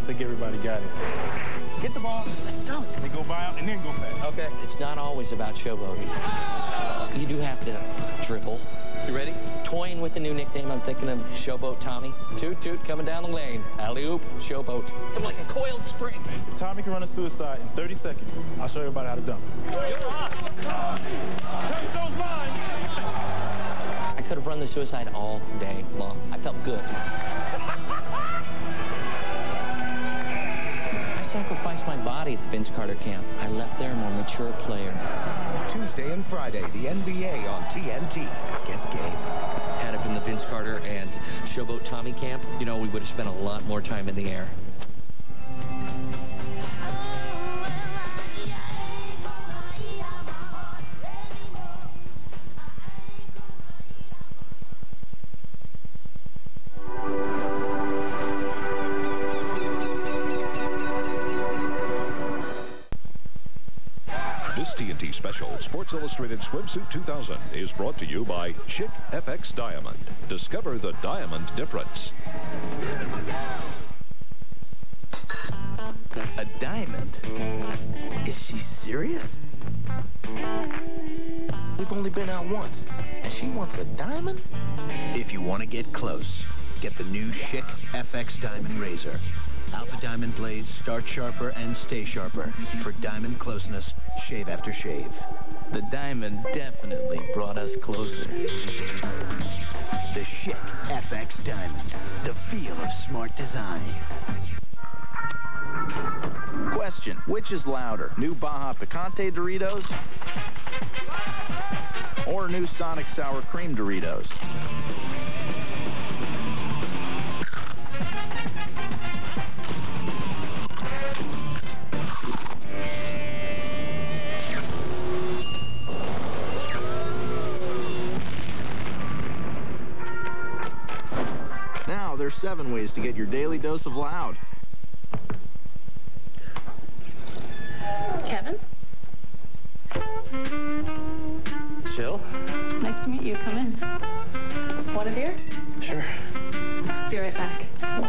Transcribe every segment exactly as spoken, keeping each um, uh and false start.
think everybody got it. Get the ball, let's dunk. They go by out and then go fast. Okay. It's not always about showboating. You do have to dribble. You ready? Toying with the new nickname, I'm thinking of Showboat Tommy. Toot toot coming down the lane. Alley-oop, showboat. It's like a coiled spring. If Tommy can run a suicide in thirty seconds, I'll show everybody how to dunk. Take those lines. I could have run the suicide all day long. I felt good. I sacrificed my body at the Vince Carter camp. I left there a more mature player. Tuesday and Friday, the N B A on T N T. Get game. Had it been the Vince Carter and Showboat Tommy camp, you know, we would have spent a lot more time in the air. This T N T special, Sports Illustrated Swimsuit two thousand, is brought to you by Schick F X Diamond. Discover the diamond difference. A diamond? Is she serious? We've only been out once, and she wants a diamond? If you want to get close, get the new Schick F X Diamond Razor. Alpha Diamond blades start sharper and stay sharper. For diamond closeness, shave after shave. The diamond definitely brought us closer. The Schick F X Diamond. The feel of smart design. Question, which is louder? New Baja Picante Doritos? Or new Sonic Sour Cream Doritos? Now, there's seven ways to get your daily dose of loud. Kevin? Jill? Nice to meet you. Come in. Want a beer? Sure. Be right back.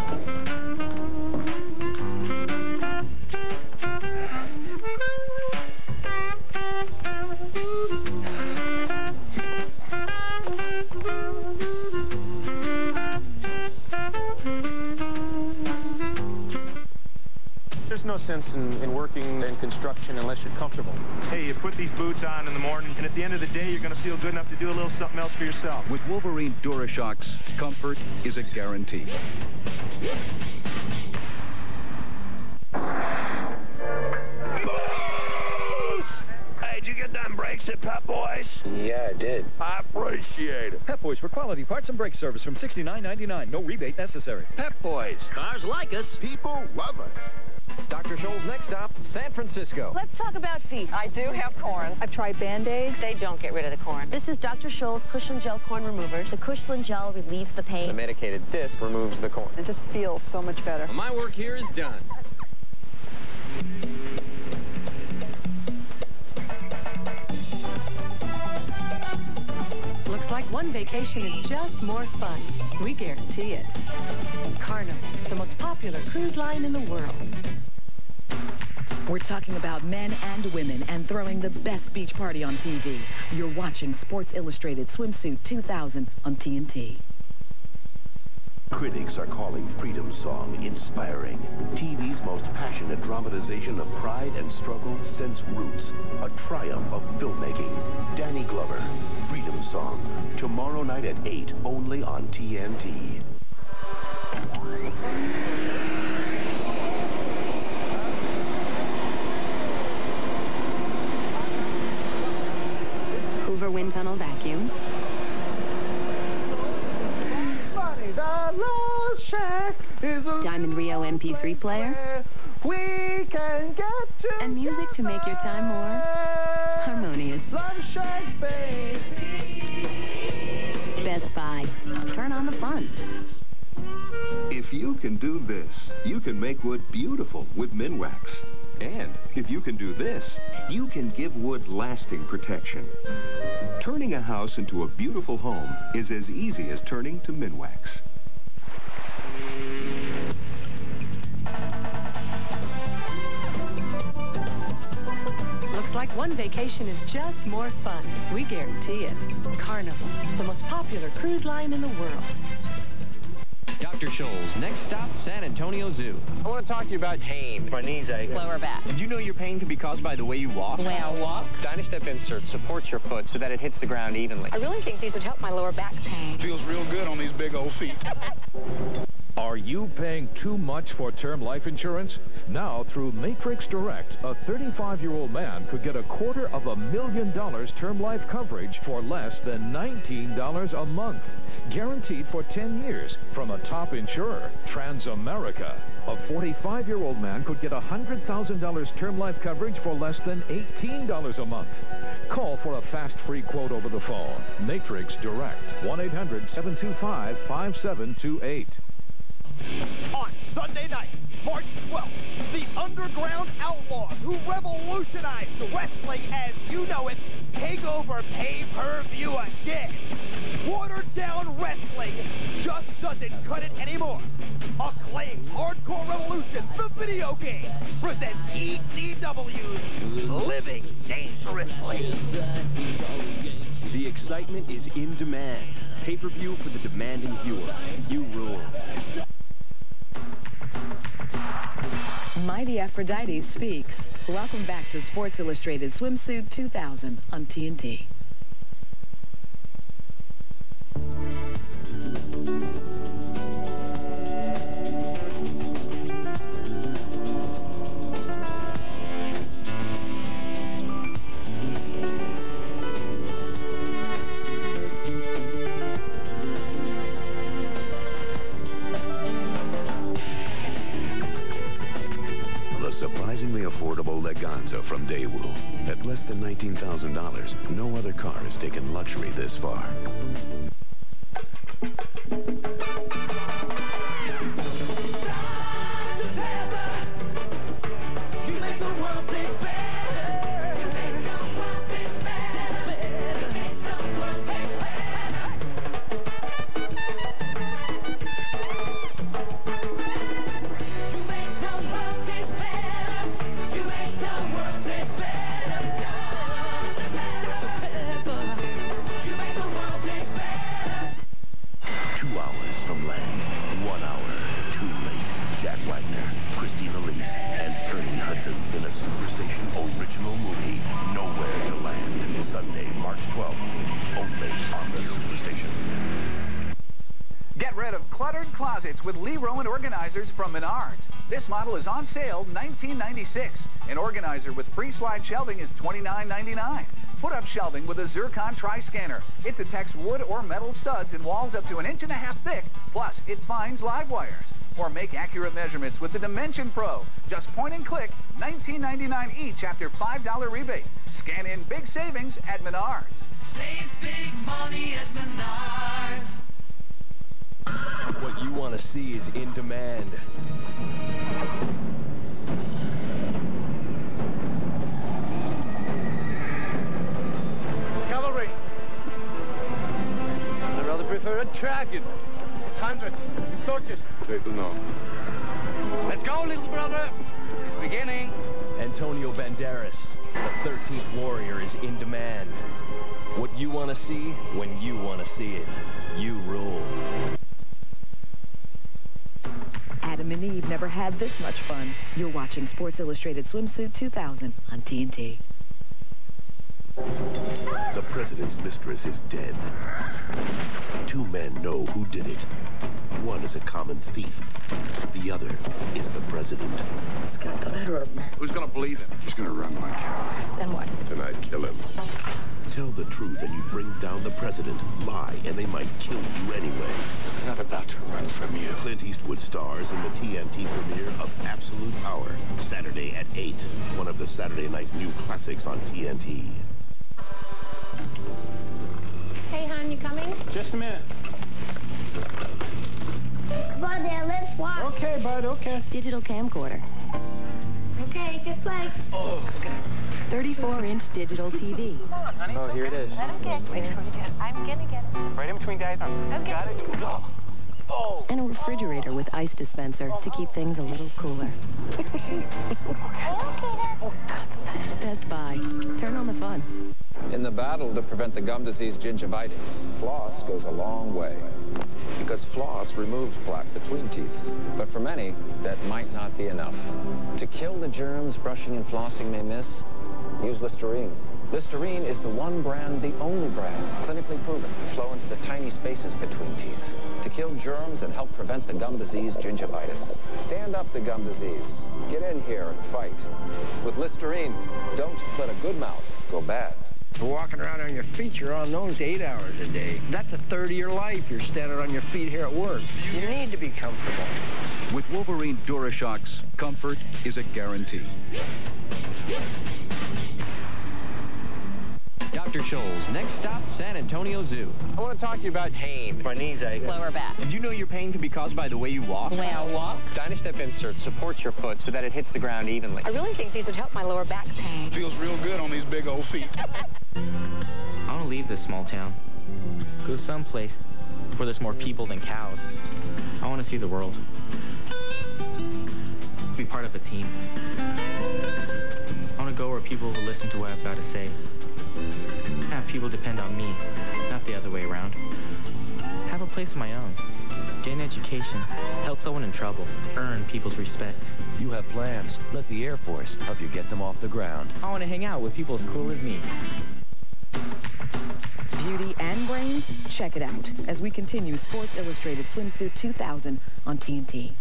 There's no sense in, in working in construction unless you're comfortable. Hey, you put these boots on in the morning, and at the end of the day, you're going to feel good enough to do a little something else for yourself. With Wolverine DuraShocks, comfort is a guarantee. Hey, did you get them brakes at Pep Boys? Yeah, I did. I appreciate it. Pep Boys for quality parts and brake service from sixty-nine ninety-nine. No rebate necessary. Pep Boys. Cars like us. People love us. Doctor Scholl's next stop, San Francisco. Let's talk about feet. I do have corn. I've tried Band-Aids. They don't get rid of the corn. This is Doctor Scholl's Cushion Gel Corn Removers. The Cushion Gel relieves the pain. The medicated disc removes the corn. It just feels so much better. Well, my work here is done. Looks like one vacation is just more fun. We guarantee it. Carnival, the most popular cruise line in the world. We're talking about men and women and throwing the best beach party on T V. You're watching Sports Illustrated Swimsuit two thousand on T N T. Critics are calling Freedom Song inspiring. T V's most passionate dramatization of pride and struggle since Roots. A triumph of filmmaking. Danny Glover, Freedom Song. Tomorrow night at eight, only on T N T. Hoover Wind Tunnel Vacuum. Diamond Rio M P three player. We can get to and music to make your time more harmonious. Best Buy. Turn on the fun. If you can do this, you can make wood beautiful with Minwax. And if you can do this, you can give wood lasting protection. Turning a house into a beautiful home is as easy as turning to Minwax. Fun vacation is just more fun. We guarantee it. Carnival, the most popular cruise line in the world. Doctor Scholl's next stop, San Antonio Zoo. I want to talk to you about pain. My knees ache. Lower back. Did you know your pain can be caused by the way you walk? The way I walk. Dynastep insert supports your foot so that it hits the ground evenly. I really think these would help my lower back pain. Feels real good on these big old feet. Are you paying too much for term life insurance? Now, through Matrix Direct, a thirty-five-year-old man could get a quarter of a million dollars term life coverage for less than nineteen dollars a month. Guaranteed for ten years from a top insurer, Transamerica. A forty-five-year-old man could get one hundred thousand dollars term life coverage for less than eighteen dollars a month. Call for a fast free quote over the phone. Matrix Direct, one eight hundred, seven two five, five seven two eight. On Sunday night, March twelfth, the Underground Outlaws, who revolutionized wrestling as you know it, take over pay-per-view again. Watered-down wrestling just doesn't cut it anymore. Acclaimed Hardcore Revolution, the video game, presents E C W's Living Dangerously. The excitement is in demand. Pay-per-view for the demanding viewer. You rule. Mighty Aphrodite speaks. Welcome back to Sports Illustrated Swimsuit two thousand on T N T. Surprisingly affordable Leganza from Daewoo. At less than nineteen thousand dollars, no other car has taken luxury this far. With Lee Rowan organizers from Menards. This model is on sale nineteen ninety-six. An organizer with free slide shelving is twenty-nine ninety-nine. Put up shelving with a Zircon Tri-Scanner. It detects wood or metal studs in walls up to an inch and a half thick. Plus, it finds live wires. Or make accurate measurements with the Dimension Pro. Just point and click, nineteen ninety-nine each after five dollar rebate. Scan in big savings at Menards. Save big money at Menards. What you want to see is in demand. Cavalry. I rather prefer a dragon. Hundreds, torches. No. Let's go, little brother. It's beginning. Antonio Banderas, the thirteenth Warrior, is in demand. What you want to see when you want to see it. You rule. Adam and Eve never had this much fun. You're watching Sports Illustrated Swimsuit two thousand on T N T. The president's mistress is dead. Two men know who did it. One is a common thief. The other is the president. He's got the better of me. Who's gonna believe him? He's gonna run my county. Then what? Then I'd kill him. Tell the truth and you bring down the president. Lie and they might kill you anyway. I'm not about to run from you. Clint Eastwood stars in the T N T premiere of Absolute Power, Saturday at eight. One of the Saturday night new classics on T N T. Hey, hon, you coming? Just a minute. Come on, Dad, let's watch. Okay, bud, okay. Digital camcorder. Okay, good play. Oh, okay. thirty-four inch digital T V. Come on, honey. Oh, here it is. Let him get it. Wait for it. I'm gonna get it. Right in between Dad's arms. Okay. Got it? Oh. Oh. And a refrigerator with ice dispenser to keep things a little cooler. Okay. Okay, Dad. It's the best by. Turn on the fun. In the battle to prevent the gum disease gingivitis, floss goes a long way. Because floss removes plaque between teeth. But for many, that might not be enough. To kill the germs brushing and flossing may miss, use Listerine. Listerine is the one brand, the only brand, clinically proven to flow into the tiny spaces between teeth. To kill germs and help prevent the gum disease gingivitis. Stand up to gum disease. Get in here and fight. With Listerine, don't let a good mouth go bad. Walking around on your feet, you're on those eight hours a day. That's a third of your life you're standing on your feet here at work. You need to be comfortable. With Wolverine DuraShocks, comfort is a guarantee. Doctor Scholl's next stop, San Antonio Zoo. I want to talk to you about pain. My knees ache. Lower back. Did you know your pain can be caused by the way you walk? The way I walk? Dynastep insert supports your foot so that it hits the ground evenly. I really think these would help my lower back pain. Feels real good on these big old feet. I want to leave this small town. Go someplace where there's more people than cows. I want to see the world. Be part of a team. I want to go where people will listen to what I've got to say. Have people depend on me, not the other way around. Have a place of my own. Get an education. Help someone in trouble. Earn people's respect. You have plans. Let the Air Force help you get them off the ground. I want to hang out with people as cool as me. Beauty and brains? Check it out as we continue Sports Illustrated Swimsuit two thousand on T N T.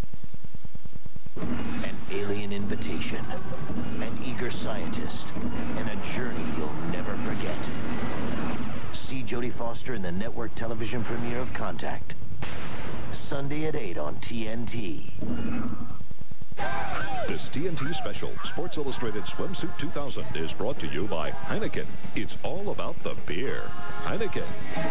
An alien invitation, an eager scientist, and a journey you'll never forget. See Jodie Foster in the network television premiere of Contact. Sunday at eight on T N T. This T N T special, Sports Illustrated Swimsuit two thousand, is brought to you by Heineken. It's all about the beer. Heineken.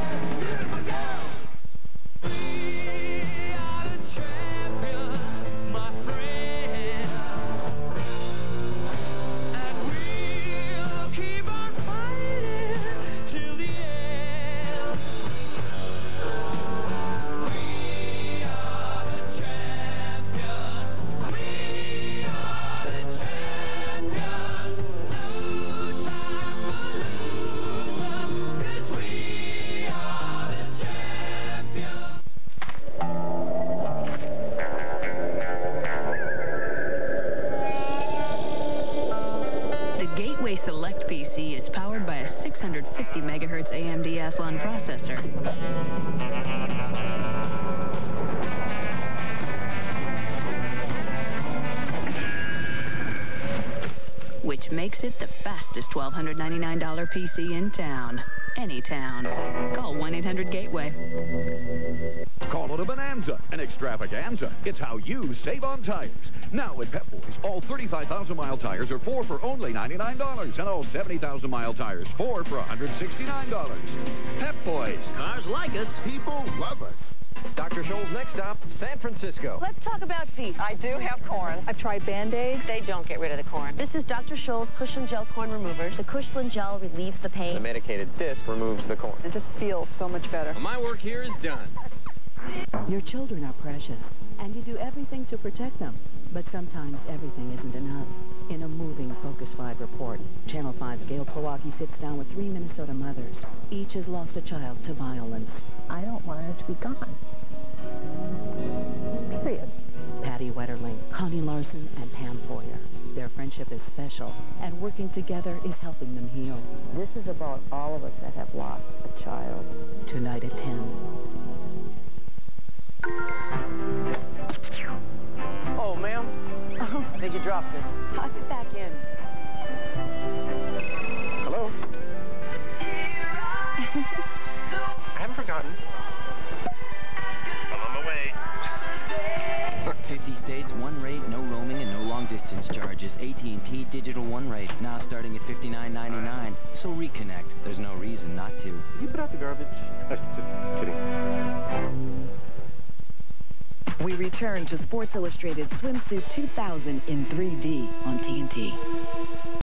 Which makes it the fastest twelve ninety-nine dollar P C in town. Any town. Call one eight hundred gateway. Call it a bonanza, an extravaganza. It's how you save on tires. Now at Pep Boys, all thirty-five thousand mile tires are four for only ninety-nine dollars, and all seventy thousand mile tires four for one hundred sixty-nine dollars. Pep Boys. Cars like us. People love us. Doctor Scholl's next stop, San Francisco. Let's talk about feet. I do have corn. I've tried Band-Aids. They don't get rid of the corn. This is Doctor Scholl's Cushion Gel Corn Removers. The Cushion Gel relieves the pain. The medicated disc removes the corn. It just feels so much better. Well, my work here is done. Your children are precious, and you do everything to protect them. But sometimes everything isn't enough. In a moving Focus five report, Channel five's Gail Kowalski sits down with three Minnesota mothers. Each has lost a child to violence. I don't want her to be gone. Period. Patty Wetterling, Connie Larson, and Pam Foyer. Their friendship is special, and working together is helping them heal. This is about all of us that have lost a child. Tonight at ten. Oh, ma'am. Oh. I think you dropped this. I'll get back in. Hello? I haven't forgotten. I'm on my way. fifty states, one rate, no roaming, and no long-distance charges. A T and T Digital One Rate, now starting at fifty-nine ninety-nine. So reconnect. There's no reason not to. Did you put out the garbage? Just kidding. We return to Sports Illustrated Swimsuit two thousand in three D on T N T.